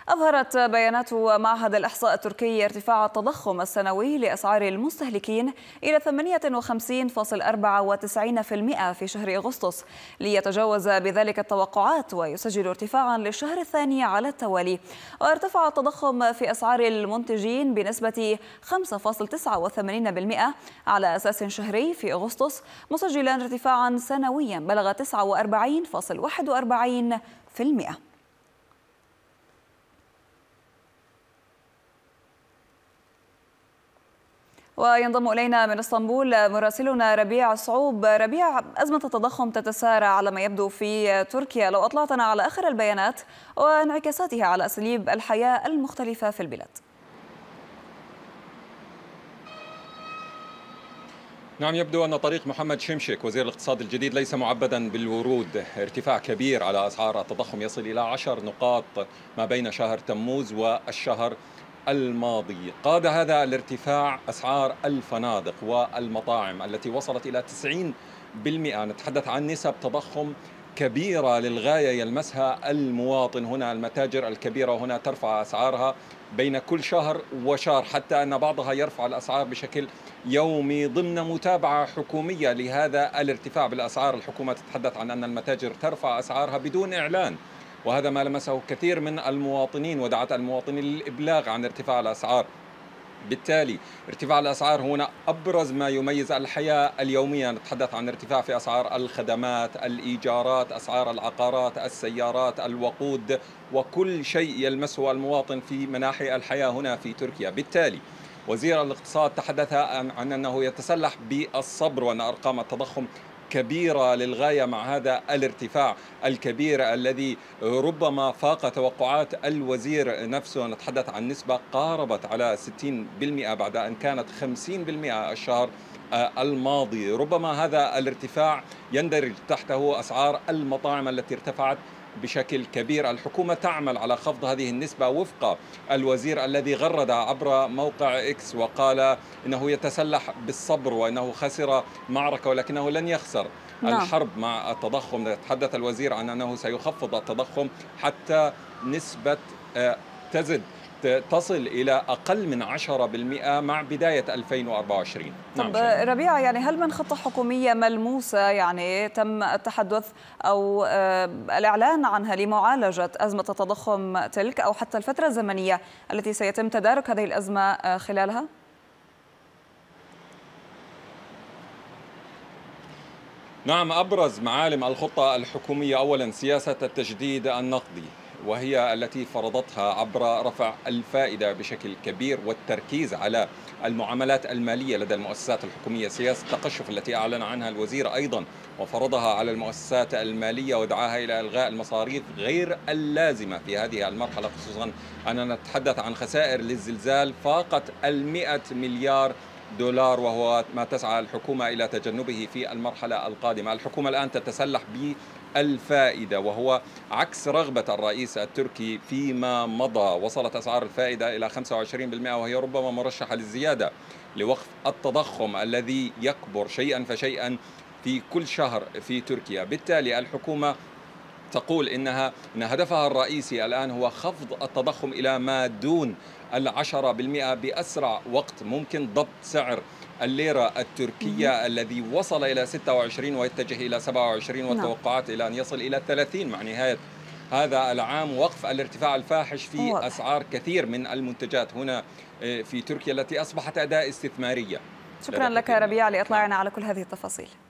أظهرت بيانات معهد الإحصاء التركي ارتفاع التضخم السنوي لأسعار المستهلكين إلى 58.94% في شهر أغسطس، ليتجاوز بذلك التوقعات ويسجل ارتفاعا للشهر الثاني على التوالي. وارتفع التضخم في أسعار المنتجين بنسبة 5.89% على أساس شهري في أغسطس، مسجلا ارتفاعا سنويا بلغ 49.41%. وينضم إلينا من اسطنبول مراسلنا ربيع صعوب. ربيع، أزمة التضخم تتسارع على ما يبدو في تركيا، لو أطلعتنا على آخر البيانات وانعكاساتها على أساليب الحياة المختلفة في البلاد. نعم، يبدو أن طريق محمد شمشك وزير الاقتصاد الجديد ليس معبدا بالورود. ارتفاع كبير على أسعار التضخم يصل إلى 10 نقاط ما بين شهر تموز والشهر الماضي. قاد هذا الارتفاع أسعار الفنادق والمطاعم التي وصلت إلى 90%. نتحدث عن نسب تضخم كبيرة للغاية يلمسها المواطن هنا. المتاجر الكبيرة هنا ترفع أسعارها بين كل شهر وشهر، حتى أن بعضها يرفع الأسعار بشكل يومي ضمن متابعة حكومية لهذا الارتفاع بالأسعار. الحكومة تتحدث عن أن المتاجر ترفع أسعارها بدون إعلان، وهذا ما لمسه كثير من المواطنين ودعت المواطنين للإبلاغ عن ارتفاع الأسعار. بالتالي ارتفاع الأسعار هنا أبرز ما يميز الحياة اليومية. نتحدث عن ارتفاع في أسعار الخدمات، الإيجارات، أسعار العقارات، السيارات، الوقود، وكل شيء يلمسه المواطن في مناحي الحياة هنا في تركيا. بالتالي وزير الاقتصاد تحدث عن أنه يتسلح بالصبر، وأن أرقام التضخم كبيرة للغاية مع هذا الارتفاع الكبير الذي ربما فاق توقعات الوزير نفسه. نتحدث عن نسبة قاربت على 60% بعد أن كانت 50% الشهر الماضي. ربما هذا الارتفاع يندرج تحته أسعار المطاعم التي ارتفعت بشكل كبير. الحكومة تعمل على خفض هذه النسبة وفق الوزير الذي غرد عبر موقع إكس وقال إنه يتسلح بالصبر وإنه خسر معركة ولكنه لن يخسر الحرب مع التضخم. يتحدث الوزير عن أنه سيخفض التضخم حتى نسبة تصل إلى أقل من 10% مع بداية 2024. طب ربيع، يعني هل من خطة حكومية ملموسة يعني تم التحدث أو الإعلان عنها لمعالجة أزمة التضخم تلك، أو حتى الفترة الزمنية التي سيتم تدارك هذه الأزمة خلالها؟ نعم، أبرز معالم الخطة الحكومية أولا سياسة التجديد النقدي، وهي التي فرضتها عبر رفع الفائدة بشكل كبير والتركيز على المعاملات المالية لدى المؤسسات الحكومية. سياسة التقشف التي أعلن عنها الوزير أيضا وفرضها على المؤسسات المالية ودعاها إلى إلغاء المصاريف غير اللازمة في هذه المرحلة، خصوصا أننا نتحدث عن خسائر للزلزال فاقت 100 مليار دولار، وهو ما تسعى الحكومة إلى تجنبه في المرحلة القادمة. الحكومة الآن تتسلح بالفائدة، وهو عكس رغبة الرئيس التركي فيما مضى. وصلت أسعار الفائدة إلى 25%، وهي ربما مرشحة للزيادة لوقف التضخم الذي يكبر شيئا فشيئا في كل شهر في تركيا. بالتالي الحكومة تقول إن هدفها الرئيسي الآن هو خفض التضخم إلى ما دون 10% بأسرع وقت ممكن. ضبط سعر الليرة التركية الذي وصل إلى 26 ويتجه إلى 27، والتوقعات إلى أن يصل إلى 30 مع نهاية هذا العام. وقف الارتفاع الفاحش في أسعار كثير من المنتجات هنا في تركيا التي أصبحت أداة استثمارية. شكرا لك ربيع لإطلاعنا على كل هذه التفاصيل.